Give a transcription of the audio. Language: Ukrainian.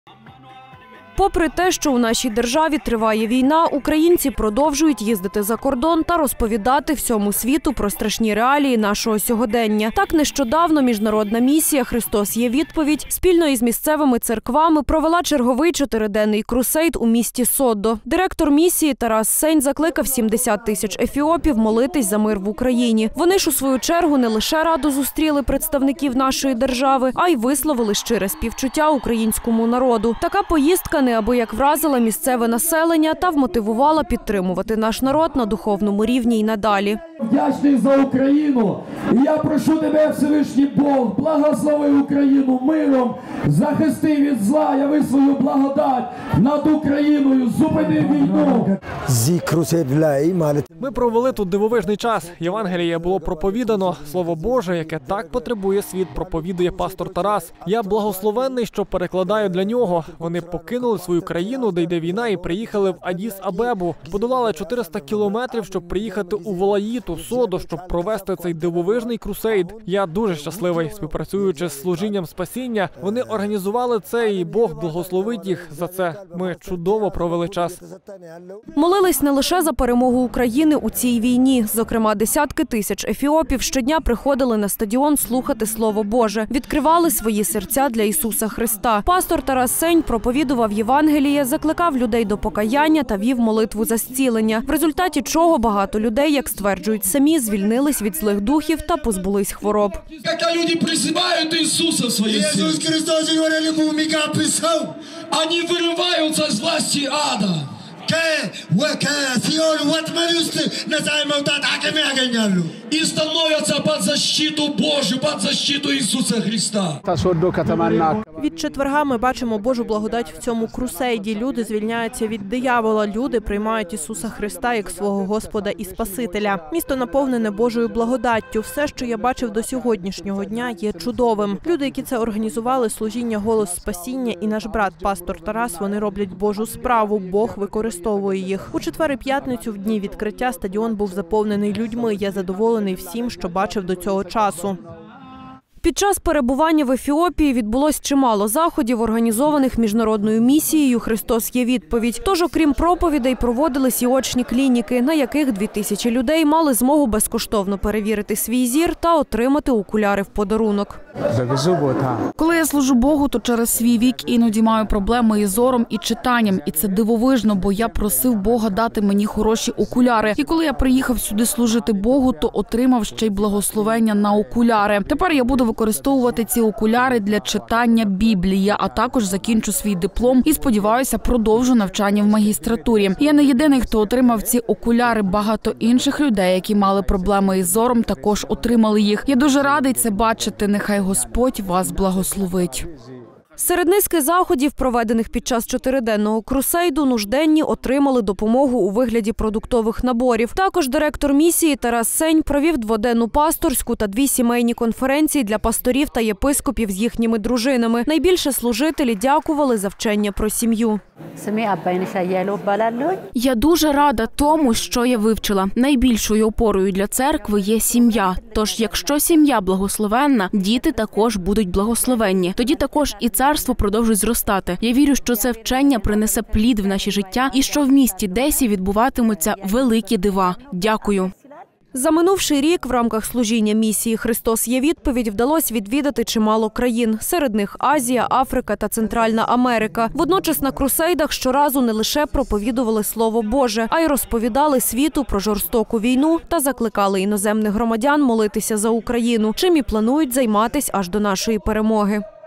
Попри те, що у нашій державі триває війна, українці продовжують їздити за кордон та розповідати всьому світу про страшні реалії нашого сьогодення. Так, нещодавно міжнародна місія «Христос є відповідь» спільно із місцевими церквами провела черговий 4-денний крусейд у місті Содо. Директор місії Тарас Сень закликав 70 тисяч ефіопів молитись за мир в Україні. Вони ж у свою чергу не лише радо зустріли представників нашої держави, а й висловили щире співчуття українському народу. Така поїздка неабияк вразила місцеве населення та вмотивувала підтримувати наш народ на духовному рівні й надалі. Вдячний за Україну. І я прошу тебе, Всевишній Бог, благослови Україну миром, захисти від зла, яви свою благодать над Україною, зупини війну. Ми провели тут дивовижний час. Євангеліє було проповідано. Слово Боже, яке так потребує світ, проповідує пастор Тарас. Я благословенний, що перекладаю для нього. Вони покинули свою країну, де йде війна, і приїхали в Адіс-Абебу. Подолали 400 кілометрів, щоб приїхати у Волаїту, Содо, щоб провести цей дивовижний крусейд. Я дуже щасливий. Співпрацюючи з служінням спасіння, вони організували це, і Бог благословить їх за це. Ми чудово провели час. Молились не лише за перемогу України у цій війні. Зокрема, десятки тисяч ефіопів щодня приходили на стадіон слухати Слово Боже, відкривали свої серця для Ісуса Христа. Пастор Тарас Сень проповідував Євангеліє, закликав людей до покаяння та вів молитву за зцілення, в результаті чого багато людей, як стверджують самі, звільнились від злих духів та позбулись хвороб. Коли люди призивають Ісуса в своє серце, Ісус Христос вони вириваються з власті ада. И становятся под защиту Божью, под защиту Ісуса Христа. Від четверга ми бачимо Божу благодать в цьому крусейді. Люди звільняються від диявола, люди приймають Ісуса Христа як свого Господа і Спасителя. Місто наповнене Божою благодаттю. Все, що я бачив до сьогоднішнього дня, є чудовим. Люди, які це організували, служіння «Голос спасіння» і наш брат, пастор Тарас, вони роблять Божу справу. Бог використовує їх. У четвер і п'ятницю, в дні відкриття, стадіон був заповнений людьми. Я задоволений всім, що бачив до цього часу. Під час перебування в Ефіопії відбулось чимало заходів, організованих міжнародною місією «Христос є відповідь». Тож, окрім проповідей, проводились і очні клініки, на яких 2000 людей мали змогу безкоштовно перевірити свій зір та отримати окуляри в подарунок. Коли я служу Богу, то через свій вік іноді маю проблеми із зором і читанням. І це дивовижно, бо я просив Бога дати мені хороші окуляри. І коли я приїхав сюди служити Богу, то отримав ще й благословення на окуляри. Тепер я буду використовувати ці окуляри для читання Біблії, а також закінчу свій диплом і, сподіваюся, продовжу навчання в магістратурі. Я не єдиний, хто отримав ці окуляри. Багато інших людей, які мали проблеми із зором, також отримали їх. Я дуже радий це бачити. Нехай Господь вас благословить. Серед низки заходів, проведених під час 4-денного крусейду, нужденні отримали допомогу у вигляді продуктових наборів. Також директор місії Тарас Сень провів 2-денну пасторську та 2 сімейні конференції для пасторів та єпископів з їхніми дружинами. Найбільше служителі дякували за вчення про сім'ю. Я дуже рада тому, що я вивчила. Найбільшою опорою для церкви є сім'я. Тож, якщо сім'я благословенна, діти також будуть благословенні. Тоді також і царство продовжить зростати. Я вірю, що це вчення принесе плід в наше життя і що в місті Десі відбуватимуться великі дива. Дякую. За минувший рік в рамках служіння місії «Христос є відповідь» вдалося відвідати чимало країн. Серед них Азія, Африка та Центральна Америка. Водночас на крусейдах щоразу не лише проповідували Слово Боже, а й розповідали світу про жорстоку війну та закликали іноземних громадян молитися за Україну, чим і планують займатися аж до нашої перемоги.